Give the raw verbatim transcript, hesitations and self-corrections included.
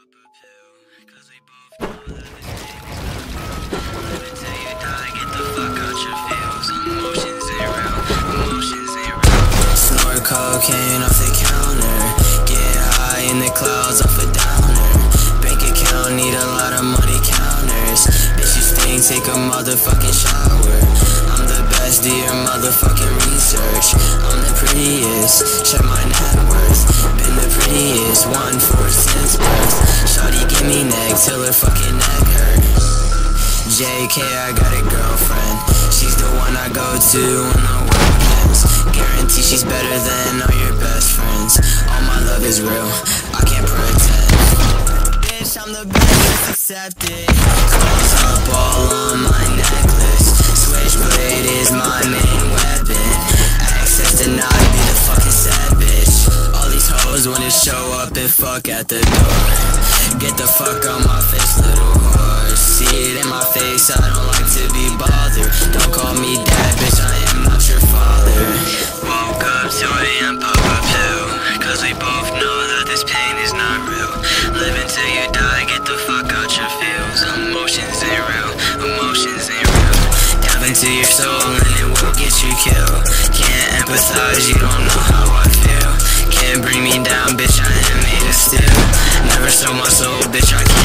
pop a pill, cause we both know that this pain is not real. Live until you die, get the fuck out your feels. Emotions ain't real, emotions ain't real. Snort cocaine off the counter, get high in the clouds off a downer. Bank account need a lot of money counters. Bitch, you stink, take a motherfucking shower. I'm the best, do your motherfucking research. I'm the prettiest, check my net worth. Been the prettiest, one for since birth. Shawty give me neck till her fucking neck hurt. J K, I got a girlfriend. She's the one I go to when the world ends. Guarantee she's better than all your best friends. All my love is real, I can't pretend. Bitch, I'm the best, just accept it. Close up all on my necklace. Switchblade is my main weapon. Access denied, be the fucking sad bitch. All these hoes wanna show up and fuck at the door. Get the fuck on my face, little whore. See it in my face, I don't like to be bothered. Don't call me dad, bitch, I am not your father. Woke up two A M, pop a pill, cause we both know that this pain is not real. Live until you die, get the fuck out your feels. Emotions ain't real, emotions ain't real. Dive into your soul and it will get you killed. Can't empathize, you don't know how I feel. Can't bring me down, bitch, I am made of steel. Never sold my soul, bitch, I can't